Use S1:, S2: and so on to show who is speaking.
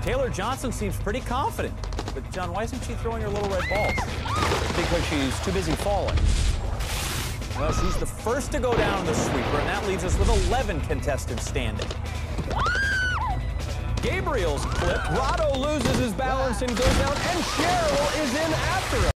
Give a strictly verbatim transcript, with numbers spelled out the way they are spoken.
S1: Taylor Johnson seems pretty confident. But, John, why isn't she throwing her little red balls?
S2: Because she's too busy falling.
S1: Well, she's the first to go down the sweeper, and that leaves us with eleven contestants standing. Gabriel's clip.
S2: Rado loses his balance and goes down, and Cheryl is in after him.